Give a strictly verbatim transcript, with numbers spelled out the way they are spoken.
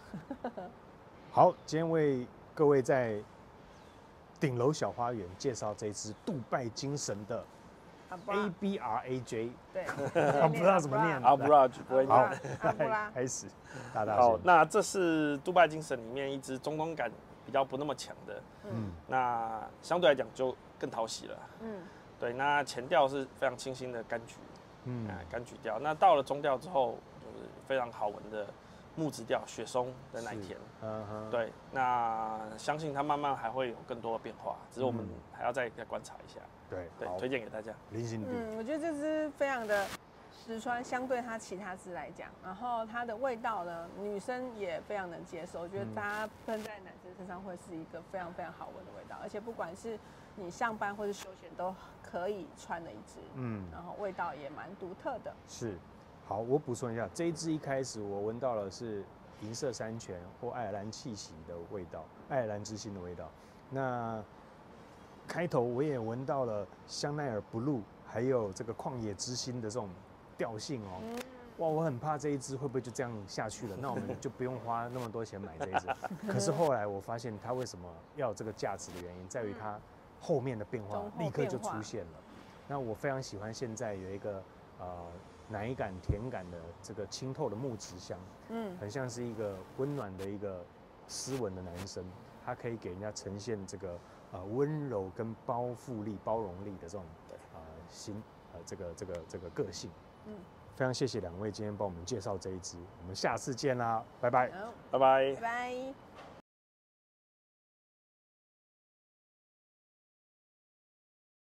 好，今天为各位在顶楼小花园介绍这支杜拜精神的 A B R A J， 对， 我不知道怎么念。 阿布拉就不会好念。 阿布拉开始，大大好， 先。 那这是杜拜精神里面一支中东感比较不那么强的， 嗯， 那相对来讲就更讨喜了。 嗯， 对，那前调是非常清新的柑橘， 嗯嗯，柑橘调。那到了中调之后，就是非常好闻的木质调，雪松的奶甜。 嗯哼， 对，那相信它慢慢还会有更多的变化，只是我们嗯还要再再观察一下。 对， 对， 好推荐给大家。 林心地， 嗯，我觉得这支非常的实穿，相对它其他支来讲，然后它的味道呢，女生也非常能接受。我觉得大家喷在男生身上会是一个非常非常好闻的味道，而且不管是你上班或是休闲都可以穿的一支， 嗯， 然后味道也蛮独特的。 是。好，我补充一下，这一支一开始我闻到了是银色山泉或爱尔兰气息的味道，爱尔兰之心的味道。那开头我也闻到了香奈儿 Blue， 还有这个旷野之心的这种调性哦。 嗯， 哇，我很怕这一支会不会就这样下去了？那我们就不用花那么多钱买这一支。可是后来我发现它为什么要有这个价值的原因，在于它后面的变化中后立刻就变化出现了。那我非常喜欢现在有一个呃奶感、甜感的这个清透的木质香， 嗯， 很像是一个温暖的一个斯文的男生，他可以给人家呈现这个呃温柔跟包覆力、包容力的这种呃心呃这个这个这个个性。 嗯， 非常谢谢两位今天帮我们介绍这一支，我们下次见啦，拜拜。 好， 拜拜拜。拜。